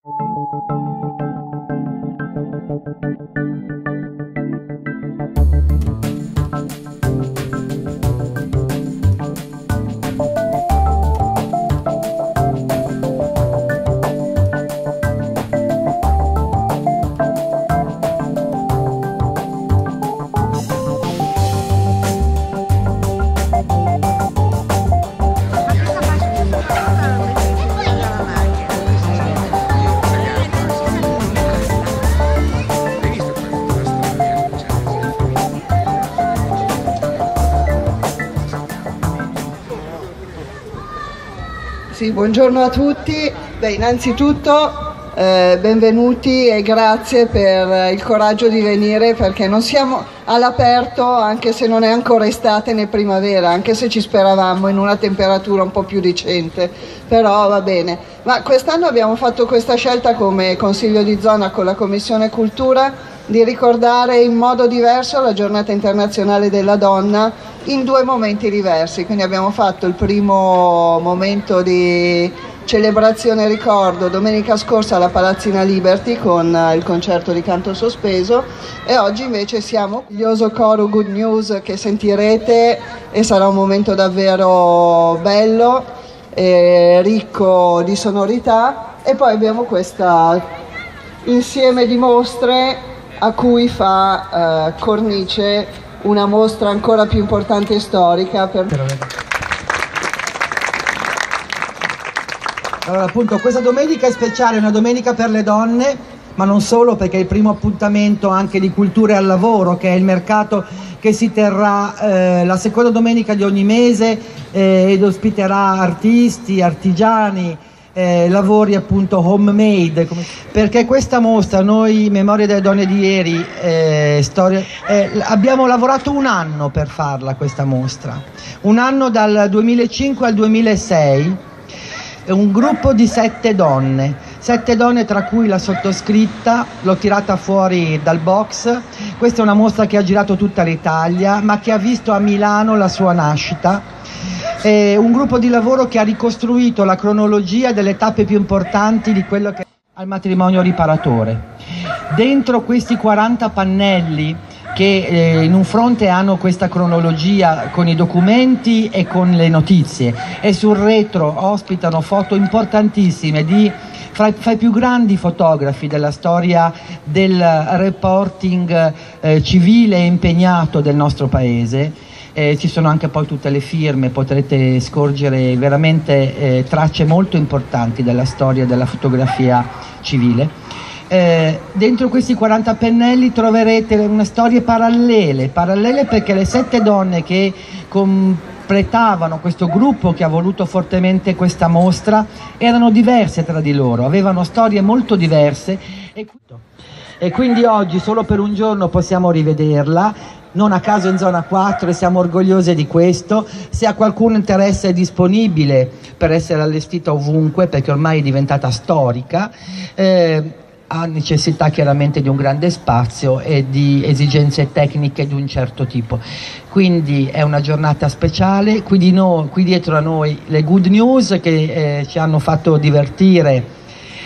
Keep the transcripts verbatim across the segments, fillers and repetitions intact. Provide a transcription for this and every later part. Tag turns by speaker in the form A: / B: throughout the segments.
A: Sì, buongiorno a tutti. Beh, innanzitutto eh, benvenuti e grazie per il coraggio di venire, perché non siamo all'aperto, anche se non è ancora estate né primavera, anche se ci speravamo in una temperatura un po' più decente, però va bene. Ma quest'anno abbiamo fatto questa scelta come Consiglio di Zona con la Commissione Cultura di ricordare in modo diverso la Giornata Internazionale della Donna in due momenti diversi. Quindi abbiamo fatto il primo momento di celebrazione e ricordo domenica scorsa alla Palazzina Liberty con il concerto di canto sospeso, e oggi invece siamo il glorioso coro Good News che sentirete, e sarà un momento davvero bello e ricco di sonorità. E poi abbiamo questo insieme di mostre a cui fa eh, cornice una mostra ancora più importante e storica. Per...
B: Allora, appunto, questa domenica è speciale, è una domenica per le donne, ma non solo, perché è il primo appuntamento anche di Cultura al Lavoro, che è il mercato che si terrà eh, la seconda domenica di ogni mese eh, ed ospiterà artisti, artigiani, Eh, lavori appunto homemade, come... perché questa mostra, noi Memoria delle Donne di Ieri, eh, storia, eh, abbiamo lavorato un anno per farla questa mostra, un anno dal duemilacinque al duemilasei, un gruppo di sette donne, sette donne tra cui la sottoscritta, l'ho tirata fuori dal box. Questa è una mostra che ha girato tutta l'Italia, ma che ha visto a Milano la sua nascita. È un gruppo di lavoro che ha ricostruito la cronologia delle tappe più importanti di quello che è al matrimonio riparatore. Dentro questi quaranta pannelli che eh, in un fronte hanno questa cronologia con i documenti e con le notizie, e sul retro ospitano foto importantissime di fra, fra i più grandi fotografi della storia del reporting eh, civile e impegnato del nostro paese. Eh, ci sono anche poi tutte le firme, potrete scorgere veramente eh, tracce molto importanti della storia della fotografia civile. Eh, dentro questi quaranta pennelli troverete una storie parallele, parallele perché le sette donne che completavano questo gruppo che ha voluto fortemente questa mostra erano diverse tra di loro, avevano storie molto diverse, e, e quindi oggi solo per un giorno possiamo rivederla. Non a caso in zona quattro, e siamo orgogliose di questo. Se a qualcuno interesse è disponibile per essere allestita ovunque, perché ormai è diventata storica, eh, ha necessità chiaramente di un grande spazio e di esigenze tecniche di un certo tipo. Quindi è una giornata speciale, qui, di noi, qui dietro a noi le Good News che eh, ci hanno fatto divertire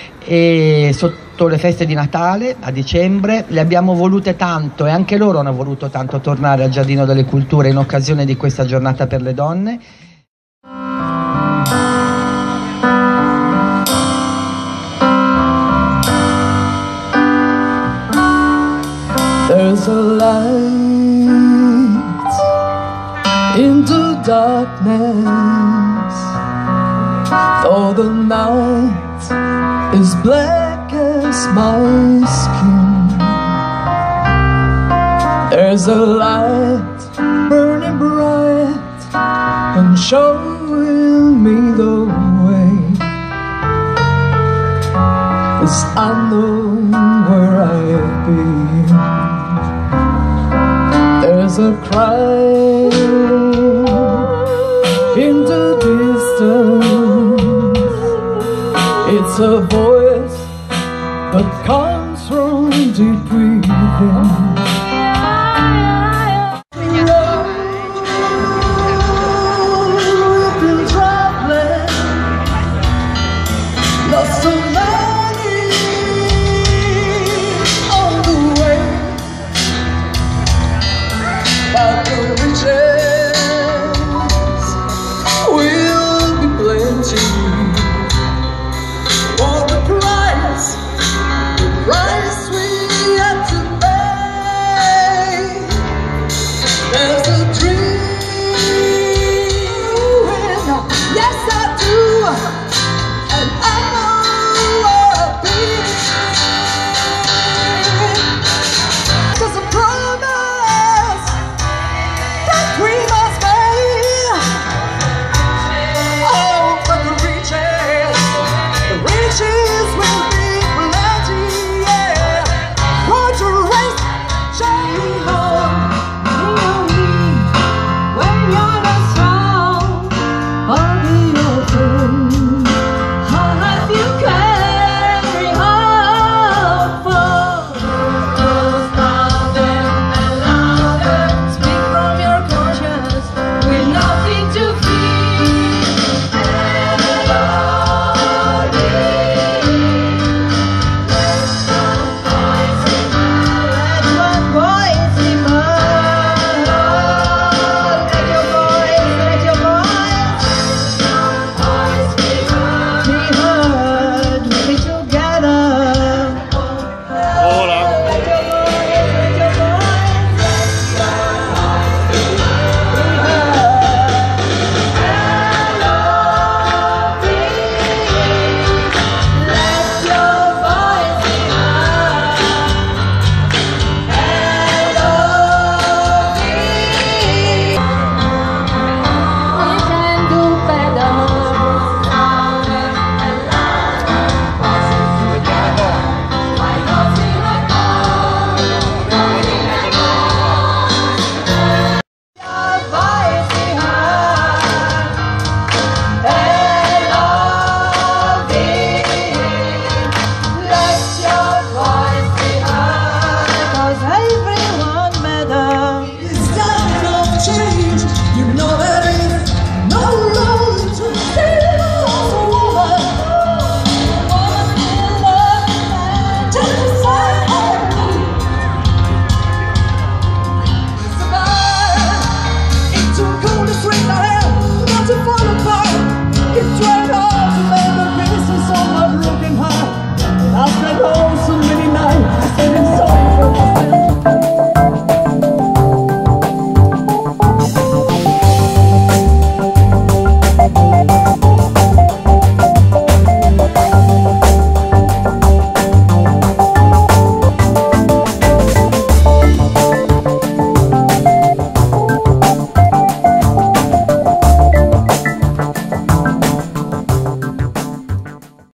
B: e sotto le feste di Natale a dicembre le abbiamo volute tanto, e anche loro hanno voluto tanto tornare al Giardino delle Culture in occasione di questa giornata per le donne.
C: There's a light into darkness, though the night is black as my skin. There's a light burning bright and showing me the way, 'cause I know where I've been. There's a cry in the distance, it's a voice that comes from deep within.